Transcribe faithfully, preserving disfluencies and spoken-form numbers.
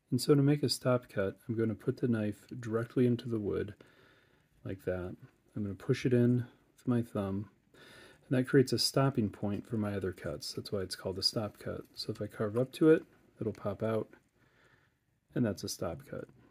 And so to make a stop cut, I'm going to put the knife directly into the wood like that. I'm going to push it in with my thumb, and that creates a stopping point for my other cuts. That's why it's called a stop cut. So if I carve up to it, it'll pop out, and that's a stop cut.